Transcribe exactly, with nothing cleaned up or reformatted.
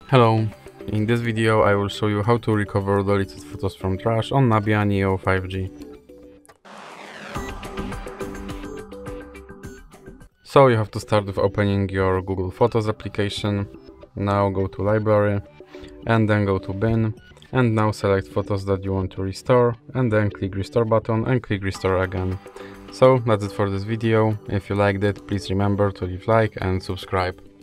Hello, in this video I will show you how to recover deleted photos from trash on NUBIA Neo five G. So you have to start with opening your Google Photos application. Now go to Library and then go to Bin, and now select photos that you want to restore and then click Restore button and click Restore again. So that's it for this video. If you liked it, please remember to leave like and subscribe.